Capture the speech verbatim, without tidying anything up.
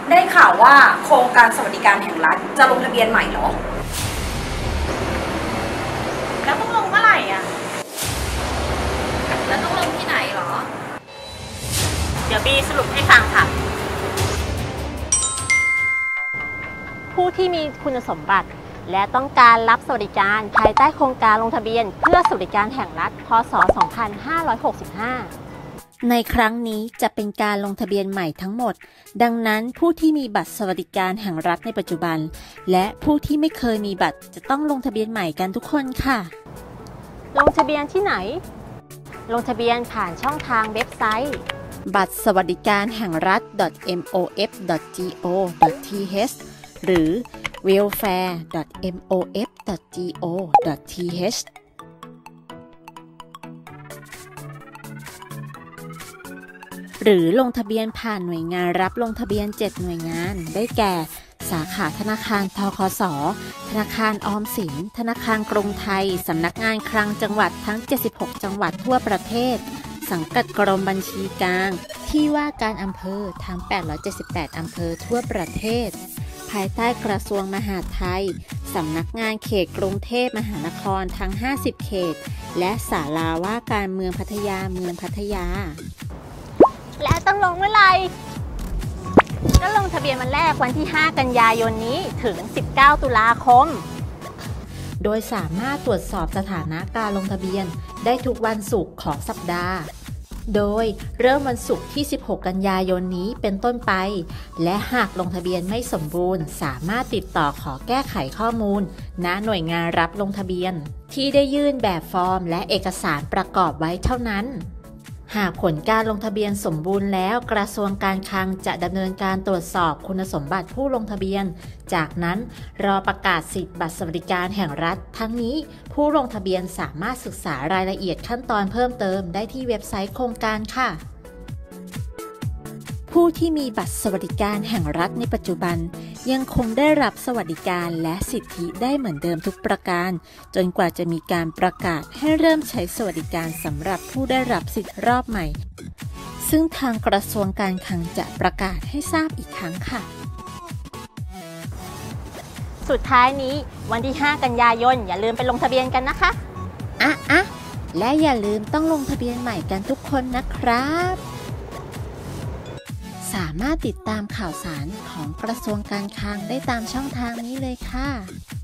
ได้ข่าวว่าโครงการสวัสดิการแห่งรัฐจะลงทะเบียนใหม่เหรอแล้วต้องลงเมื่อไหร่อ่ะแล้วต้องลงที่ไหนเหรอเดี๋ยวบีสรุปให้ฟังค่ะผู้ที่มีคุณสมบัติและต้องการรับสวัสดิการภายใต้โครงการลงทะเบียนเพื่อสวัสดิการแห่งรัฐพ.ศ. สองพันห้าร้อยหกสิบห้าในครั้งนี้จะเป็นการลงทะเบียนใหม่ทั้งหมดดังนั้นผู้ที่มีบัตรสวัสดิการแห่งรัฐในปัจจุบันและผู้ที่ไม่เคยมีบัตรจะต้องลงทะเบียนใหม่กันทุกคนค่ะลงทะเบียนที่ไหนลงทะเบียนผ่านช่องทางเว็บไซต์บัตรสวัสดิการแห่งรัฐ ดอท เอ็ม โอ เอฟ ดอท จี โอ ดอท ที เอช หรือ เวลแฟร์ ดอท เอ็ม โอ เอฟ ดอท จี โอ ดอท ที เอช หรือลงทะเบียนผ่านหน่วยงานรับลงทะเบียนเจ็ดหน่วยงานได้แก่สาขาธนาคารธคส.ธนาคารออมสินธนาคารกรุงไทยสำนักงานคลังจังหวัดทั้งเจ็ดสิบหกจังหวัดทั่วประเทศสังกัดกรมบัญชีกลางที่ว่าการอำเภอทั้งแปดร้อยเจ็ดสิบแปดอำเภอทั่วประเทศภายใต้กระทรวงมหาดไทยสำนักงานเขตกรุงเทพมหานครทั้งห้าสิบเขตและศาลาว่าการเมืองพัทยาเมืองพัทยาและต้องลงเมื่อไหร่ก็ลงทะเบียนวันแรกวันที่ห้ากันยายนนี้ถึงสิบเก้าตุลาคมโดยสามารถตรวจสอบสถานะการลงทะเบียนได้ทุกวันศุกร์ของสัปดาห์โดยเริ่มวันศุกร์ที่สิบหกกันยายนนี้เป็นต้นไปและหากลงทะเบียนไม่สมบูรณ์สามารถติดต่อขอแก้ไขข้อมูลณหน่วยงานรับลงทะเบียนที่ได้ยื่นแบบฟอร์มและเอกสารประกอบไว้เท่านั้นหากผลการลงทะเบียนสมบูรณ์แล้วกระทรวงการคลังจะดำเนินการตรวจสอบคุณสมบัติผู้ลงทะเบียนจากนั้นรอประกาศสิทธิบัตรสวัสดิการแห่งรัฐทั้งนี้ผู้ลงทะเบียนสามารถศึกษารายละเอียดขั้นตอนเพิ่มเติมได้ที่เว็บไซต์โครงการค่ะผู้ที่มีบัตรสวัสดิการแห่งรัฐในปัจจุบันยังคงได้รับสวัสดิการและสิทธิได้เหมือนเดิมทุกประการจนกว่าจะมีการประกาศให้เริ่มใช้สวัสดิการสำหรับผู้ได้รับสิทธิรอบใหม่ซึ่งทางกระทรวงการคลังจะประกาศให้ทราบอีกครั้งค่ะสุดท้ายนี้วันที่ห้ากันยายนอย่าลืมไปลงทะเบียนกันนะคะอ่ะอ่ะและอย่าลืมต้องลงทะเบียนใหม่กันทุกคนนะครับสามารถติดตามข่าวสารของกระทรวงการคลังได้ตามช่องทางนี้เลยค่ะ